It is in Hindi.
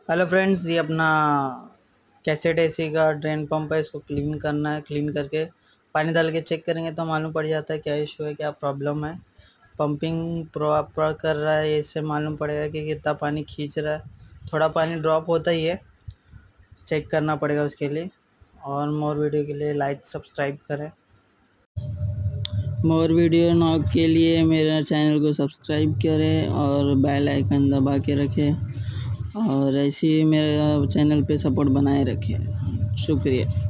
हेलो फ्रेंड्स, ये अपना कैसेट एसी का ड्रेन पंप है। इसको क्लीन करना है। क्लीन करके पानी डाल के चेक करेंगे तो मालूम पड़ जाता है क्या इशू है, क्या प्रॉब्लम है। पंपिंग प्रॉपर कर रहा है, इससे मालूम पड़ेगा कि कितना पानी खींच रहा है। थोड़ा पानी ड्रॉप होता ही है, चेक करना पड़ेगा उसके लिए। और मोर वीडियो के लिए लाइक सब्सक्राइब करें। मोर वीडियो के लिए मेरे चैनल को सब्सक्राइब करें और बेल आइकन दबा के रखें और ऐसे ही मेरे चैनल पे सपोर्ट बनाए रखें। शुक्रिया।